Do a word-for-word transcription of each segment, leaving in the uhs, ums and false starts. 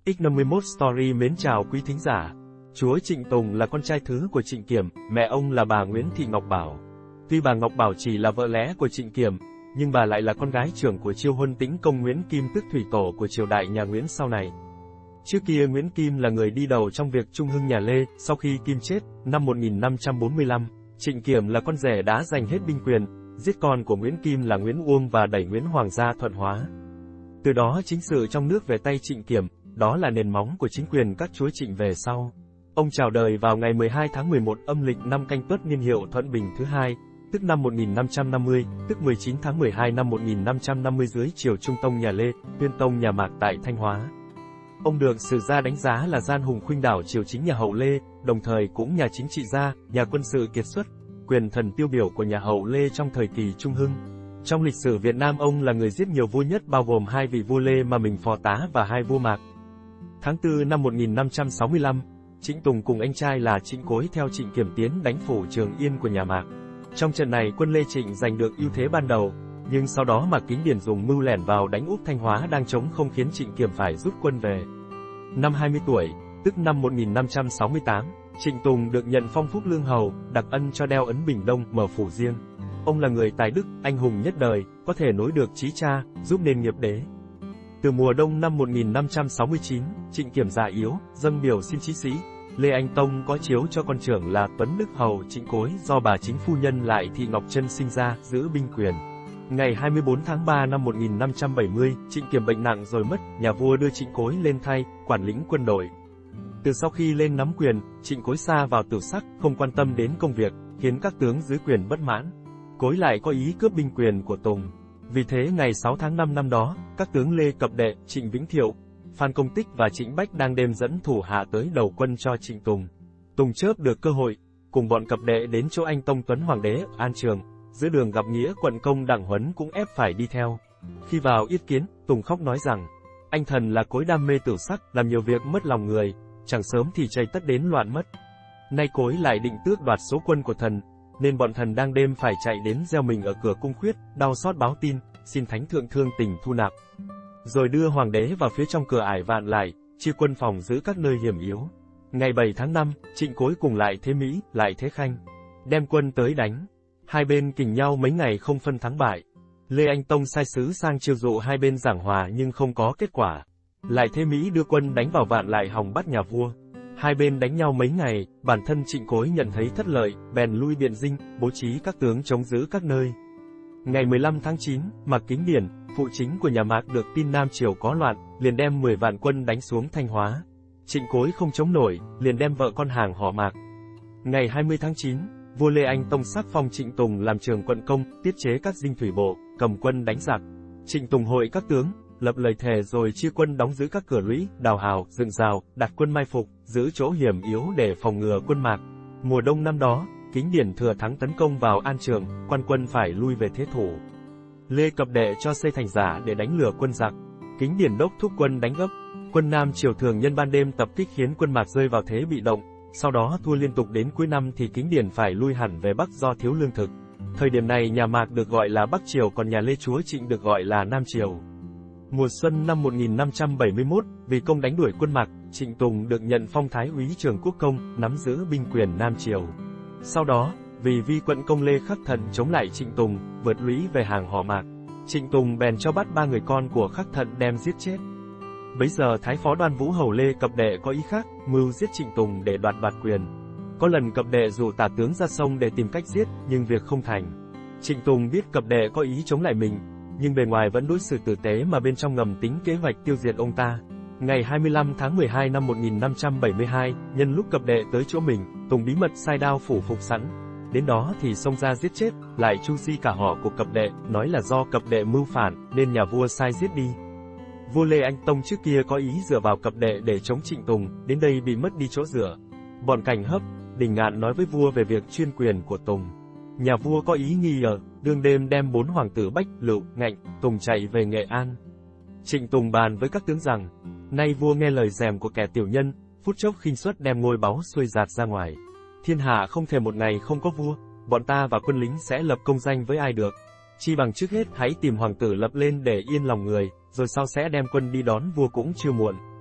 X năm mươi mốt Story mến chào quý thính giả. Chúa Trịnh Tùng là con trai thứ của Trịnh Kiểm, mẹ ông là bà Nguyễn Thị Ngọc Bảo. Tuy bà Ngọc Bảo chỉ là vợ lẽ của Trịnh Kiểm, nhưng bà lại là con gái trưởng của Chiêu Huân Tĩnh Công Nguyễn Kim tức thủy tổ của triều đại nhà Nguyễn sau này. Trước kia Nguyễn Kim là người đi đầu trong việc trung hưng nhà Lê, sau khi Kim chết, năm một nghìn năm trăm bốn mươi lăm, Trịnh Kiểm là con rể đã giành hết binh quyền, giết con của Nguyễn Kim là Nguyễn Uông và đẩy Nguyễn Hoàng gia thuận hóa. Từ đó chính sự trong nước về tay Trịnh Kiểm, đó là nền móng của chính quyền các chúa Trịnh về sau. Ông chào đời vào ngày mười hai tháng mười một âm lịch năm Canh Tuất niên hiệu Thuận Bình thứ hai, tức năm một nghìn năm trăm năm mươi, tức mười chín tháng mười hai năm một nghìn năm trăm năm mươi dưới triều Trung Tông nhà Lê, Tuyên Tông nhà Mạc tại Thanh Hóa. Ông được sử gia đánh giá là gian hùng khuynh đảo triều chính nhà Hậu Lê, đồng thời cũng nhà chính trị gia, nhà quân sự kiệt xuất, quyền thần tiêu biểu của nhà Hậu Lê trong thời kỳ Trung Hưng. Trong lịch sử Việt Nam ông là người giết nhiều vua nhất bao gồm hai vị vua Lê mà mình phò tá và hai vua Mạc. Tháng tư năm một nghìn năm trăm sáu mươi lăm, Trịnh Tùng cùng anh trai là Trịnh Cối theo Trịnh Kiểm tiến đánh phủ Trường Yên của nhà Mạc. Trong trận này quân Lê Trịnh giành được ưu thế ban đầu, nhưng sau đó Mạc Kính Điển dùng mưu lẻn vào đánh úp Thanh Hóa đang trống không khiến Trịnh Kiểm phải rút quân về. Năm hai mươi tuổi, tức năm một nghìn năm trăm sáu mươi tám, Trịnh Tùng được nhận phong Phúc Lương Hầu, đặc ân cho đeo ấn Bình Đông, mở phủ riêng. Ông là người tài đức, anh hùng nhất đời, có thể nối được chí cha, giúp nên nghiệp đế. Từ mùa đông năm một nghìn năm trăm sáu mươi chín, Trịnh Kiểm già yếu, dâng biểu xin chí sĩ. Lê Anh Tông có chiếu cho con trưởng là Tuấn Đức Hầu Trịnh Cối do bà chính phu nhân Lại Thị Ngọc Trân sinh ra, giữ binh quyền. Ngày hai mươi bốn tháng ba năm một nghìn năm trăm bảy mươi, Trịnh Kiểm bệnh nặng rồi mất, nhà vua đưa Trịnh Cối lên thay, quản lĩnh quân đội. Từ sau khi lên nắm quyền, Trịnh Cối sa vào tử sắc, không quan tâm đến công việc, khiến các tướng dưới quyền bất mãn. Cối lại có ý cướp binh quyền của Tùng. Vì thế ngày sáu tháng năm năm đó, các tướng Lê Cập Đệ, Trịnh Vĩnh Thiệu, Phan Công Tích và Trịnh Bách đang đêm dẫn thủ hạ tới đầu quân cho Trịnh Tùng. Tùng chớp được cơ hội, cùng bọn Cập Đệ đến chỗ anh Tông Tuấn Hoàng đế, An Trường. Giữa đường gặp Nghĩa quận công Đặng Huấn cũng ép phải đi theo. Khi vào yết kiến, Tùng khóc nói rằng, anh thần là Cối đam mê tử sắc, làm nhiều việc mất lòng người, chẳng sớm thì chây tất đến loạn mất. Nay Cối lại định tước đoạt số quân của thần, nên bọn thần đang đêm phải chạy đến gieo mình ở cửa cung khuyết, đau xót báo tin, xin thánh thượng thương tình thu nạp. Rồi đưa hoàng đế vào phía trong cửa ải Vạn Lại, chia quân phòng giữ các nơi hiểm yếu. Ngày bảy tháng năm, Trịnh Cối cùng Lại Thế Mỹ, Lại Thế Khanh đem quân tới đánh. Hai bên kình nhau mấy ngày không phân thắng bại. Lê Anh Tông sai sứ sang chiêu dụ hai bên giảng hòa nhưng không có kết quả. Lại Thế Mỹ đưa quân đánh vào Vạn Lại hòng bắt nhà vua. Hai bên đánh nhau mấy ngày, bản thân Trịnh Cối nhận thấy thất lợi, bèn lui Biện Dinh, bố trí các tướng chống giữ các nơi. Ngày mười lăm tháng chín, Mạc Kính Điển, phụ chính của nhà Mạc được tin Nam Triều có loạn, liền đem mười vạn quân đánh xuống Thanh Hóa. Trịnh Cối không chống nổi, liền đem vợ con hàng họ Mạc. Ngày hai mươi tháng chín, vua Lê Anh Tông sắc phong Trịnh Tùng làm trường quận công, tiết chế các dinh thủy bộ, cầm quân đánh giặc. Trịnh Tùng hội các tướng, lập lời thề rồi chia quân đóng giữ các cửa lũy, đào hào, dựng rào, đặt quân mai phục, giữ chỗ hiểm yếu để phòng ngừa quân Mạc. Mùa đông năm đó, Kính Điển thừa thắng tấn công vào An Trường, quan quân phải lui về thế thủ. Lê Cập Đệ cho xây thành giả để đánh lừa quân giặc. Kính Điển đốc thúc quân đánh gấp. Quân Nam Triều thường nhân ban đêm tập kích khiến quân Mạc rơi vào thế bị động. Sau đó thua liên tục đến cuối năm thì Kính Điển phải lui hẳn về Bắc do thiếu lương thực. Thời điểm này nhà Mạc được gọi là Bắc Triều còn nhà Lê Chúa Trịnh được gọi là Nam Triều. Mùa xuân năm một nghìn năm trăm bảy mươi mốt, vì công đánh đuổi quân Mạc, Trịnh Tùng được nhận phong Thái úy Trường Quốc Công, nắm giữ binh quyền Nam Triều. Sau đó, vì vi quận công Lê Khắc Thận chống lại Trịnh Tùng, vượt lũy về hàng họ Mạc, Trịnh Tùng bèn cho bắt ba người con của Khắc Thận đem giết chết. Bấy giờ Thái phó Đoan Vũ Hầu Lê Cập Đệ có ý khác, mưu giết Trịnh Tùng để đoạt bạt quyền. Có lần Cập Đệ rủ tả tướng ra sông để tìm cách giết, nhưng việc không thành. Trịnh Tùng biết Cập Đệ có ý chống lại mình, nhưng bề ngoài vẫn đối xử tử tế mà bên trong ngầm tính kế hoạch tiêu diệt ông ta. Ngày hai mươi lăm tháng mười hai năm một nghìn năm trăm bảy mươi hai, nhân lúc Cập Đệ tới chỗ mình, Tùng bí mật sai đao phủ phục sẵn. Đến đó thì xông ra giết chết, lại chu di cả họ của Cập Đệ, nói là do Cập Đệ mưu phản, nên nhà vua sai giết đi. Vua Lê Anh Tông trước kia có ý dựa vào Cập Đệ để chống Trịnh Tùng, đến đây bị mất đi chỗ dựa. Bọn Cảnh Hấp, Đình Ngạn nói với vua về việc chuyên quyền của Tùng. Nhà vua có ý nghi ngờ, đương đêm đem bốn hoàng tử Bách, Lựu, Ngạnh, Tùng chạy về Nghệ An. Trịnh Tùng bàn với các tướng rằng, nay vua nghe lời rèm của kẻ tiểu nhân, phút chốc khinh suất đem ngôi báu xuôi giạt ra ngoài. Thiên hạ không thể một ngày không có vua, bọn ta và quân lính sẽ lập công danh với ai được. Chi bằng trước hết hãy tìm hoàng tử lập lên để yên lòng người, rồi sau sẽ đem quân đi đón vua cũng chưa muộn.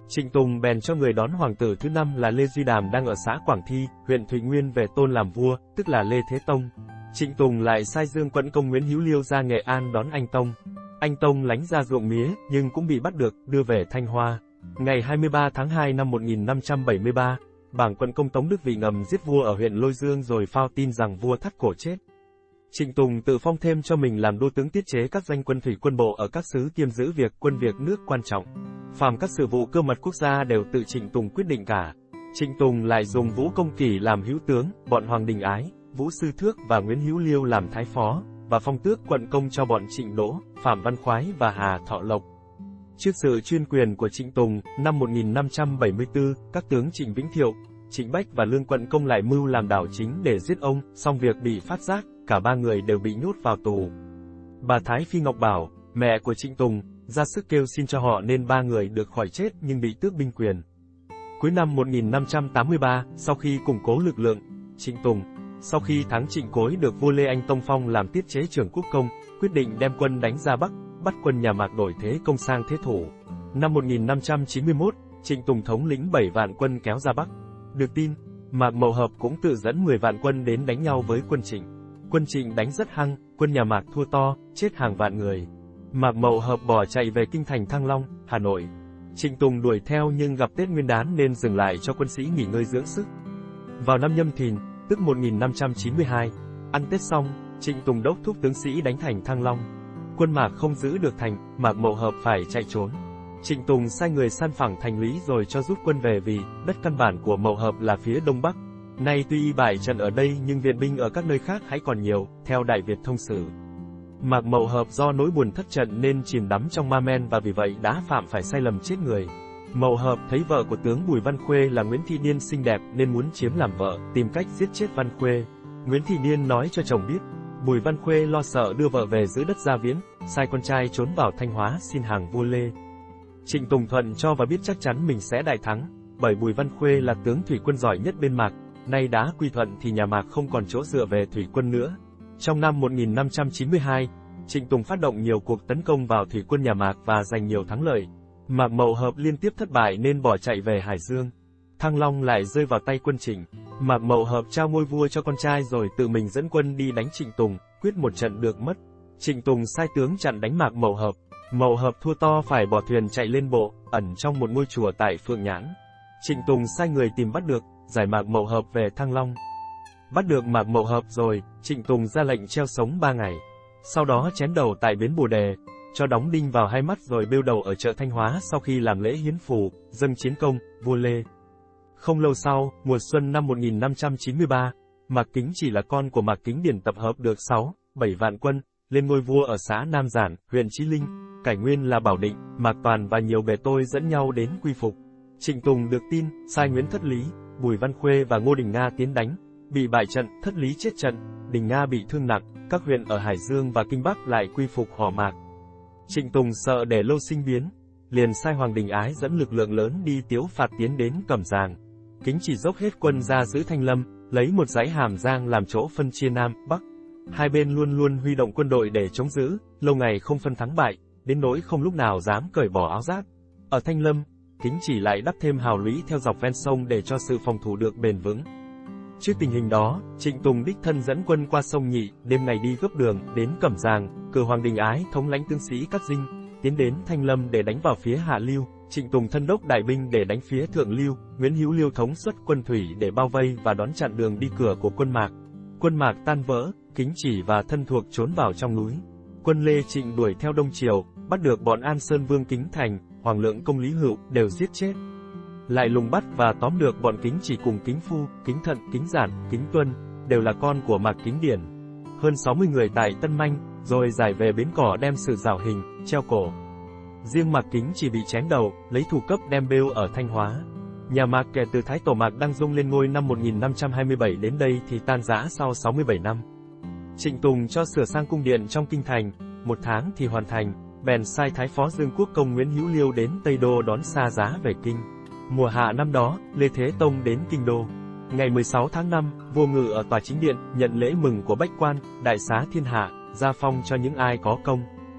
Trịnh Tùng bèn cho người đón hoàng tử thứ năm là Lê Duy Đàm đang ở xã Quảng Thi, huyện Thủy Nguyên về tôn làm vua, tức là Lê Thế Tông. Trịnh Tùng lại sai Dương Quận Công Nguyễn Hữu Liêu ra Nghệ An đón anh Tông. Anh Tông lánh ra ruộng mía, nhưng cũng bị bắt được, đưa về Thanh Hoa. Ngày hai mươi ba tháng hai năm một nghìn năm trăm bảy mươi ba, Bảng Quận Công Tống Đức Vị ngầm giết vua ở huyện Lôi Dương rồi phao tin rằng vua thắt cổ chết. Trịnh Tùng tự phong thêm cho mình làm đô tướng tiết chế các danh quân thủy quân bộ ở các xứ, kiêm giữ việc quân việc nước quan trọng. Phàm các sự vụ cơ mật quốc gia đều tự Trịnh Tùng quyết định cả. Trịnh Tùng lại dùng Vũ Công Kỷ làm hữu tướng, bọn Hoàng Đình Ái, Vũ Sư Thước và Nguyễn Hữu Liêu làm thái phó, và phong tước quận công cho bọn Trịnh Đỗ, Phạm Văn Khoái và Hà Thọ Lộc. Trước sự chuyên quyền của Trịnh Tùng, năm một nghìn năm trăm bảy mươi tư, các tướng Trịnh Vĩnh Thiệu, Trịnh Bách và Lương Quận Công lại mưu làm đảo chính để giết ông, song việc bị phát giác, cả ba người đều bị nhốt vào tù. Bà Thái Phi Ngọc Bảo, mẹ của Trịnh Tùng, ra sức kêu xin cho họ nên ba người được khỏi chết nhưng bị tước binh quyền. Cuối năm một nghìn năm trăm tám mươi ba, sau khi củng cố lực lượng, Trịnh Tùng, sau khi thắng Trịnh Cối được vua Lê Anh Tông phong làm tiết chế trưởng quốc công, quyết định đem quân đánh ra Bắc, bắt quân nhà Mạc đổi thế công sang thế thủ. Năm một nghìn năm trăm chín mươi mốt, Trịnh Tùng thống lĩnh bảy vạn quân kéo ra Bắc. Được tin, Mạc Mậu Hợp cũng tự dẫn mười vạn quân đến đánh nhau với quân Trịnh. Quân Trịnh đánh rất hăng, quân nhà Mạc thua to, chết hàng vạn người. Mạc Mậu Hợp bỏ chạy về kinh thành Thăng Long, Hà Nội. Trịnh Tùng đuổi theo nhưng gặp Tết Nguyên đán nên dừng lại cho quân sĩ nghỉ ngơi dưỡng sức. Vào năm Nhâm Thìn, tức một nghìn năm trăm chín mươi hai, ăn Tết xong, Trịnh Tùng đốc thúc tướng sĩ đánh thành Thăng Long. Quân Mạc không giữ được thành, Mạc Mậu Hợp phải chạy trốn. Trịnh Tùng sai người san phẳng thành lý rồi cho rút quân về vì đất căn bản của Mậu Hợp là phía đông bắc. Nay tuy y bại trận ở đây nhưng viện binh ở các nơi khác hãy còn nhiều, theo Đại Việt Thông Sử. Mạc Mậu Hợp do nỗi buồn thất trận nên chìm đắm trong ma men và vì vậy đã phạm phải sai lầm chết người. Mậu Hợp thấy vợ của tướng Bùi Văn Khuê là Nguyễn Thị Niên xinh đẹp nên muốn chiếm làm vợ, tìm cách giết chết Văn Khuê. Nguyễn Thị Niên nói cho chồng biết. Bùi Văn Khuê lo sợ đưa vợ về giữ đất Gia Viễn, sai con trai trốn vào Thanh Hóa xin hàng vua Lê. Trịnh Tùng thuận cho và biết chắc chắn mình sẽ đại thắng, bởi Bùi Văn Khuê là tướng thủy quân giỏi nhất bên Mạc, nay đã quy thuận thì nhà Mạc không còn chỗ dựa về thủy quân nữa. Trong năm một nghìn năm trăm chín mươi hai, Trịnh Tùng phát động nhiều cuộc tấn công vào thủy quân nhà Mạc và giành nhiều thắng lợi. Mạc Mậu Hợp liên tiếp thất bại nên bỏ chạy về Hải Dương. Thăng Long lại rơi vào tay quân Trịnh. Mạc Mậu Hợp trao ngôi vua cho con trai rồi tự mình dẫn quân đi đánh Trịnh Tùng, quyết một trận được mất. Trịnh Tùng sai tướng chặn đánh Mạc Mậu Hợp. Mậu Hợp thua to phải bỏ thuyền chạy lên bộ, ẩn trong một ngôi chùa tại Phượng Nhãn. Trịnh Tùng sai người tìm bắt được, giải Mạc Mậu Hợp về Thăng Long. Bắt được Mạc Mậu Hợp rồi, Trịnh Tùng ra lệnh treo sống ba ngày. Sau đó chém đầu tại bến Bồ Đề, cho đóng đinh vào hai mắt rồi bêu đầu ở chợ Thanh Hóa sau khi làm lễ hiến phù, dâng chiến công, vua Lê. Không lâu sau, mùa xuân năm một nghìn năm trăm chín mươi ba, Mạc Kính Chỉ là con của Mạc Kính Điển tập hợp được sáu, bảy vạn quân, lên ngôi vua ở xã Nam Giản, huyện Chí Linh, cải nguyên là Bảo Định, Mạc Toàn và nhiều bề tôi dẫn nhau đến quy phục. Trịnh Tùng được tin, sai Nguyễn Thất Lý, Bùi Văn Khuê và Ngô Đình Nga tiến đánh, bị bại trận, Thất Lý chết trận, Đình Nga bị thương nặng, các huyện ở Hải Dương và Kinh Bắc lại quy phục họ Mạc. Trịnh Tùng sợ để lâu sinh biến, liền sai Hoàng Đình Ái dẫn lực lượng lớn đi Tiếu Phạt tiến đến Cẩm Giàng. Kính Chỉ dốc hết quân ra giữ Thanh Lâm, lấy một dãy Hàm Giang làm chỗ phân chia Nam, Bắc. Hai bên luôn luôn huy động quân đội để chống giữ, lâu ngày không phân thắng bại, đến nỗi không lúc nào dám cởi bỏ áo giáp. Ở Thanh Lâm, Kính Chỉ lại đắp thêm hào lũy theo dọc ven sông để cho sự phòng thủ được bền vững. Trước tình hình đó, Trịnh Tùng đích thân dẫn quân qua sông Nhị, đêm ngày đi gấp đường, đến Cẩm Giàng, cử Hoàng Đình Ái thống lãnh tướng sĩ Cát Dinh, tiến đến Thanh Lâm để đánh vào phía Hạ Lưu, Trịnh Tùng thân đốc đại binh để đánh phía Thượng Lưu, Nguyễn Hữu Liêu thống suất quân thủy để bao vây và đón chặn đường đi cửa của quân Mạc. Quân Mạc tan vỡ, Kính Chỉ và thân thuộc trốn vào trong núi. Quân Lê Trịnh đuổi theo Đông Triều, bắt được bọn An Sơn Vương Kính Thành, Hoàng Lượng Công Lý Hữu, đều giết chết. Lại lùng bắt và tóm được bọn Kính Chỉ cùng Kính Phu, Kính Thận, Kính Giản, Kính Tuân, đều là con của Mạc Kính Điển. Hơn sáu mươi người tại Tân Manh, rồi giải về bến cỏ đem xử rào hình, treo cổ. Riêng Mạc Kính Chỉ bị chém đầu, lấy thủ cấp đem bêu ở Thanh Hóa. Nhà Mạc kể từ Thái Tổ Mạc Đăng Dung lên ngôi năm một nghìn năm trăm hai mươi bảy đến đây thì tan rã sau sáu mươi bảy năm. Trịnh Tùng cho sửa sang cung điện trong kinh thành, một tháng thì hoàn thành, bèn sai Thái Phó Dương Quốc Công Nguyễn Hữu Liêu đến Tây Đô đón Sa Giá về kinh. Mùa hạ năm đó, Lê Thế Tông đến kinh đô. Ngày mười sáu tháng năm, vua ngự ở tòa chính điện, nhận lễ mừng của bách quan, đại xá thiên hạ, gia phong cho những ai có công.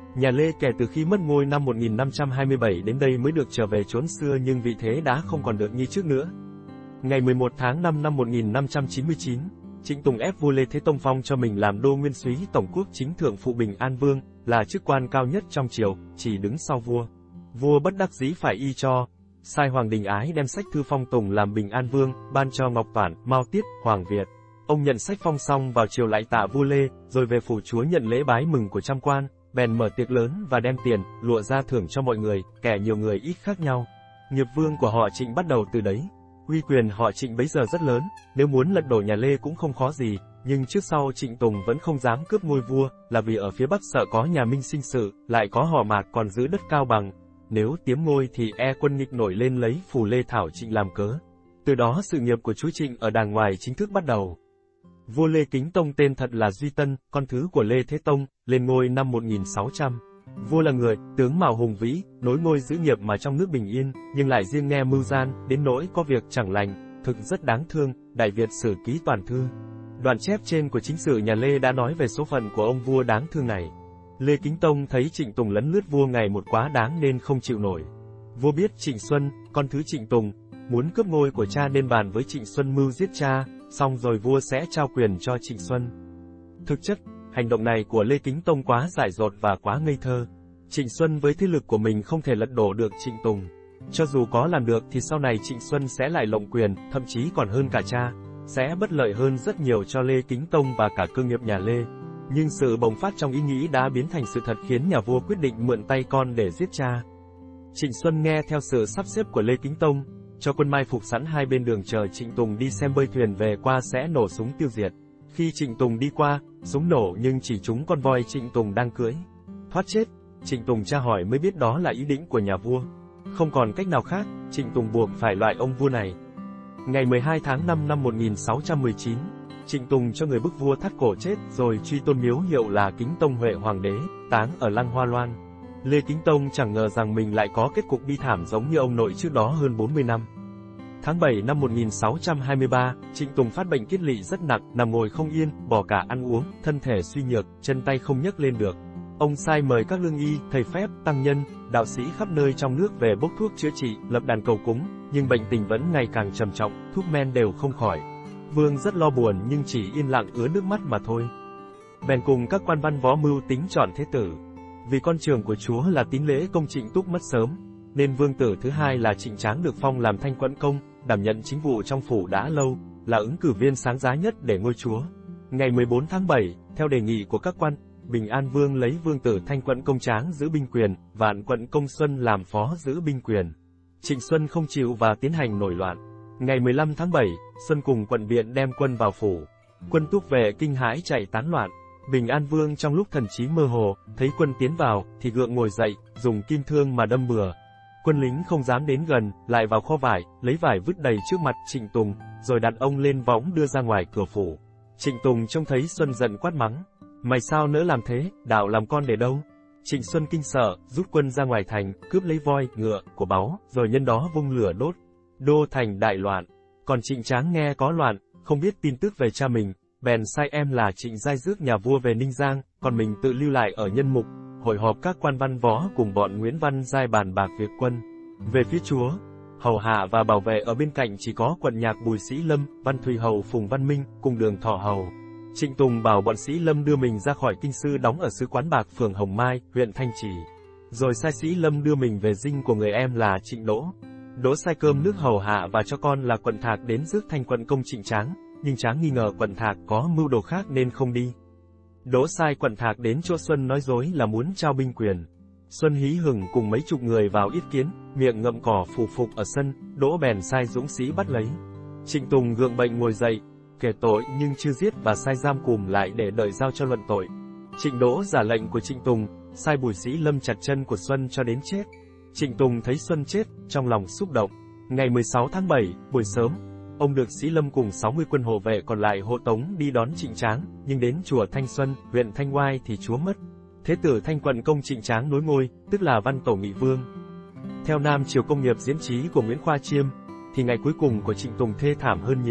Nhà Lê kể từ khi mất ngôi năm một nghìn năm trăm hai mươi bảy đến đây mới được trở về chốn xưa, nhưng vị thế đã không còn được như trước nữa. Ngày mười một tháng năm năm một nghìn năm trăm chín mươi chín, Trịnh Tùng ép vua Lê Thế Tông phong cho mình làm đô nguyên soái tổng quốc chính thượng phụ Bình An Vương, là chức quan cao nhất trong triều, chỉ đứng sau vua. Vua bất đắc dĩ phải y cho, sai Hoàng Đình Ái đem sách thư phong Tùng làm Bình An Vương, ban cho Ngọc Toản, Mao Tiết, Hoàng Việt. Ông nhận sách phong xong vào triều lại tạ vua Lê, rồi về phủ chúa nhận lễ bái mừng của trăm quan, bèn mở tiệc lớn và đem tiền, lụa ra thưởng cho mọi người, kẻ nhiều người ít khác nhau. Nghiệp vương của họ Trịnh bắt đầu từ đấy. Uy quyền họ Trịnh bấy giờ rất lớn, nếu muốn lật đổ nhà Lê cũng không khó gì, nhưng trước sau Trịnh Tùng vẫn không dám cướp ngôi vua, là vì ở phía Bắc sợ có nhà Minh sinh sự, lại có họ Mạc còn giữ đất Cao Bằng. Nếu tiếm ngôi thì e quân nghịch nổi lên lấy phù Lê Thảo Trịnh làm cớ. Từ đó sự nghiệp của chúa Trịnh ở đàng ngoài chính thức bắt đầu. Vua Lê Kính Tông tên thật là Duy Tân, con thứ của Lê Thế Tông, lên ngôi năm một nghìn sáu trăm. Vua là người, tướng mạo hùng vĩ, nối ngôi giữ nghiệp mà trong nước bình yên, nhưng lại riêng nghe mưu gian, đến nỗi có việc chẳng lành, thực rất đáng thương. Đại Việt Sử Ký Toàn Thư. Đoạn chép trên của chính sử nhà Lê đã nói về số phận của ông vua đáng thương này. Lê Kính Tông thấy Trịnh Tùng lấn lướt vua ngày một quá đáng nên không chịu nổi. Vua biết Trịnh Xuân, con thứ Trịnh Tùng, muốn cướp ngôi của cha nên bàn với Trịnh Xuân mưu giết cha, xong rồi vua sẽ trao quyền cho Trịnh Xuân. Thực chất, hành động này của Lê Kính Tông quá dại dột và quá ngây thơ. Trịnh Xuân với thế lực của mình không thể lật đổ được Trịnh Tùng. Cho dù có làm được thì sau này Trịnh Xuân sẽ lại lộng quyền, thậm chí còn hơn cả cha, sẽ bất lợi hơn rất nhiều cho Lê Kính Tông và cả cơ nghiệp nhà Lê. Nhưng sự bộc phát trong ý nghĩ đã biến thành sự thật khiến nhà vua quyết định mượn tay con để giết cha. Trịnh Xuân nghe theo sự sắp xếp của Lê Kính Tông, cho quân mai phục sẵn hai bên đường chờ Trịnh Tùng đi xem bơi thuyền về qua sẽ nổ súng tiêu diệt. Khi Trịnh Tùng đi qua, súng nổ nhưng chỉ trúng con voi Trịnh Tùng đang cưỡi. Thoát chết, Trịnh Tùng tra hỏi mới biết đó là ý định của nhà vua. Không còn cách nào khác, Trịnh Tùng buộc phải loại ông vua này. Ngày mười hai tháng năm năm một nghìn sáu trăm mười chín, Trịnh Tùng cho người bức vua thắt cổ chết rồi truy tôn miếu hiệu là Kính Tông Huệ Hoàng đế, táng ở Lăng Hoa Loan. Lê Kính Tông chẳng ngờ rằng mình lại có kết cục bi thảm giống như ông nội trước đó hơn bốn mươi năm. Tháng bảy năm một nghìn sáu trăm hai mươi ba, Trịnh Tùng phát bệnh kiết lỵ rất nặng, nằm ngồi không yên, bỏ cả ăn uống, thân thể suy nhược, chân tay không nhấc lên được. Ông sai mời các lương y, thầy phép, tăng nhân, đạo sĩ khắp nơi trong nước về bốc thuốc chữa trị, lập đàn cầu cúng, nhưng bệnh tình vẫn ngày càng trầm trọng, thuốc men đều không khỏi. Vương rất lo buồn nhưng chỉ yên lặng ứa nước mắt mà thôi. Bèn cùng các quan văn võ mưu tính chọn thế tử. Vì con trưởng của chúa là Tín Lễ Công Trịnh Túc mất sớm, nên vương tử thứ hai là Trịnh Tráng được phong làm Thanh Quận Công, đảm nhận chính vụ trong phủ đã lâu, là ứng cử viên sáng giá nhất để ngôi chúa. Ngày mười bốn tháng bảy, theo đề nghị của các quan, Bình An Vương lấy vương tử Thanh Quận Công Tráng giữ binh quyền, Vạn Quận Công Xuân làm phó giữ binh quyền. Trịnh Xuân không chịu và tiến hành nổi loạn. Ngày mười lăm tháng bảy, Xuân cùng quận viện đem quân vào phủ. Quân Túc Vệ kinh hãi chạy tán loạn. Bình An Vương trong lúc thần trí mơ hồ, thấy quân tiến vào, thì gượng ngồi dậy, dùng kim thương mà đâm bừa. Quân lính không dám đến gần, lại vào kho vải, lấy vải vứt đầy trước mặt Trịnh Tùng, rồi đặt ông lên võng đưa ra ngoài cửa phủ. Trịnh Tùng trông thấy Xuân giận quát mắng: "Mày sao nỡ làm thế, đạo làm con để đâu?" Trịnh Xuân kinh sợ, rút quân ra ngoài thành, cướp lấy voi, ngựa, của báu, rồi nhân đó vung lửa đốt. Đô thành đại loạn. Còn Trịnh Tráng nghe có loạn, không biết tin tức về cha mình, bèn sai em là Trịnh Giai rước nhà vua về Ninh Giang, còn mình tự lưu lại ở Nhân Mục, hội họp các quan văn võ cùng bọn Nguyễn Văn Giai bàn bạc việc quân. Về phía chúa, hầu hạ và bảo vệ ở bên cạnh chỉ có quận nhạc Bùi Sĩ Lâm, Văn Thùy Hầu Phùng Văn Minh, cùng Đường Thọ Hầu. Trịnh Tùng bảo bọn Sĩ Lâm đưa mình ra khỏi kinh sư đóng ở xứ Quán Bạc phường Hồng Mai, huyện Thanh Trì. Rồi sai Sĩ Lâm đưa mình về dinh của người em là Trịnh Đỗ. Đỗ sai cơm nước hầu hạ và cho con là Quận Thạc đến rước Thanh Quận Công Trịnh Tráng, nhưng Tráng nghi ngờ Quận Thạc có mưu đồ khác nên không đi. Đỗ sai Quận Thạc đến chỗ Xuân nói dối là muốn trao binh quyền. Xuân hí hửng cùng mấy chục người vào yết kiến, miệng ngậm cỏ phủ phục ở sân, Đỗ bèn sai dũng sĩ bắt lấy. Trịnh Tùng gượng bệnh ngồi dậy, kể tội nhưng chưa giết và sai giam cùm lại để đợi giao cho luận tội. Trịnh Đỗ giả lệnh của Trịnh Tùng, sai Bùi Sĩ Lâm chặt chân của Xuân cho đến chết. Trịnh Tùng thấy Xuân chết, trong lòng xúc động. Ngày mười sáu tháng bảy, buổi sớm, ông được Sĩ Lâm cùng sáu mươi quân hộ vệ còn lại hộ tống đi đón Trịnh Tráng, nhưng đến chùa Thanh Xuân, huyện Thanh Oai thì chúa mất. Thế tử Thanh Quận Công Trịnh Tráng nối ngôi, tức là Văn Tổ Nghị Vương. Theo Nam Triều Công nghiệp diễn trí của Nguyễn Khoa Chiêm, thì ngày cuối cùng của Trịnh Tùng thê thảm hơn nhiều.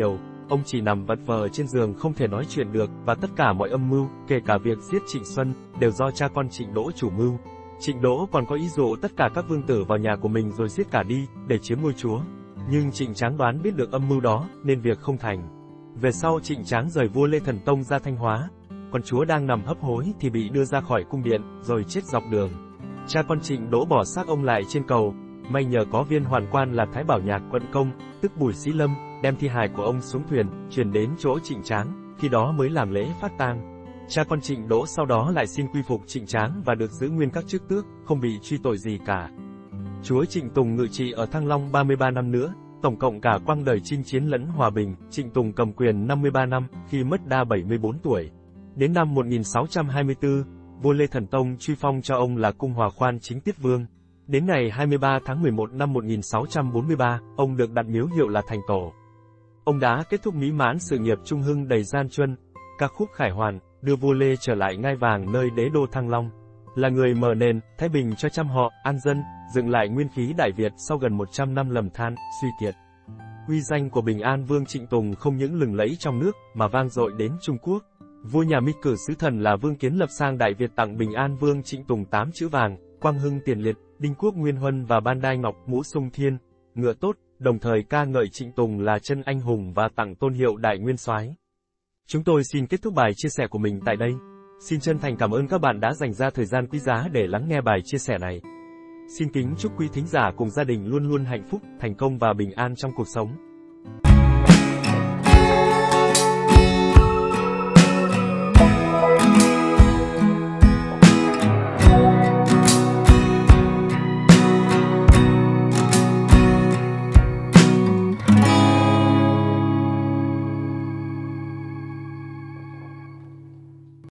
ông chỉ nằm vật vờ trên giường không thể nói chuyện được, và tất cả mọi âm mưu, kể cả việc giết Trịnh Xuân, đều do cha con Trịnh Đỗ chủ mưu. Trịnh Đỗ còn có ý dụ tất cả các vương tử vào nhà của mình rồi giết cả đi, để chiếm ngôi chúa. Nhưng Trịnh Tráng đoán biết được âm mưu đó, nên việc không thành. Về sau Trịnh Tráng rời vua Lê Thần Tông ra Thanh Hóa, còn chúa đang nằm hấp hối thì bị đưa ra khỏi cung điện, rồi chết dọc đường. Cha con Trịnh Đỗ bỏ xác ông lại trên cầu, may nhờ có viên hoàn quan là Thái Bảo Nhạc Quận Công, tức Bùi Sĩ Lâm, đem thi hài của ông xuống thuyền, chuyển đến chỗ Trịnh Tráng, khi đó mới làm lễ phát tang. Cha con Trịnh Đỗ sau đó lại xin quy phục Trịnh Tráng và được giữ nguyên các chức tước, không bị truy tội gì cả. Chúa Trịnh Tùng ngự trị ở Thăng Long ba mươi ba năm nữa, tổng cộng cả quãng đời chinh chiến lẫn hòa bình, Trịnh Tùng cầm quyền năm mươi ba năm, khi mất đa bảy mươi bốn tuổi. Đến năm một nghìn sáu trăm hai mươi tư, vua Lê Thần Tông truy phong cho ông là Cung Hòa Khoan Chính Tiết Vương. Đến ngày hai mươi ba tháng mười một năm một nghìn sáu trăm bốn mươi ba, ông được đặt miếu hiệu là Thành Tổ. Ông đã kết thúc mỹ mãn sự nghiệp trung hưng đầy gian truân, ca khúc khải hoàn, đưa vua Lê trở lại ngai vàng nơi đế đô Thăng Long. Là người mở nền, thái bình cho trăm họ, an dân, dựng lại nguyên khí Đại Việt sau gần một trăm năm lầm than, suy kiệt. Uy danh của Bình An Vương Trịnh Tùng không những lừng lẫy trong nước, mà vang dội đến Trung Quốc. Vua nhà Minh cử sứ thần là Vương Kiến lập sang Đại Việt tặng Bình An Vương Trịnh Tùng tám chữ vàng, Quang Hưng Tiền Liệt, Đinh Quốc Nguyên Huân và Ban Đai Ngọc mũ sung thiên, ngựa tốt, đồng thời ca ngợi Trịnh Tùng là chân anh hùng và tặng tôn hiệu Đại Nguyên Soái. Chúng tôi xin kết thúc bài chia sẻ của mình tại đây. Xin chân thành cảm ơn các bạn đã dành ra thời gian quý giá để lắng nghe bài chia sẻ này. Xin kính chúc quý thính giả cùng gia đình luôn luôn hạnh phúc, thành công và bình an trong cuộc sống.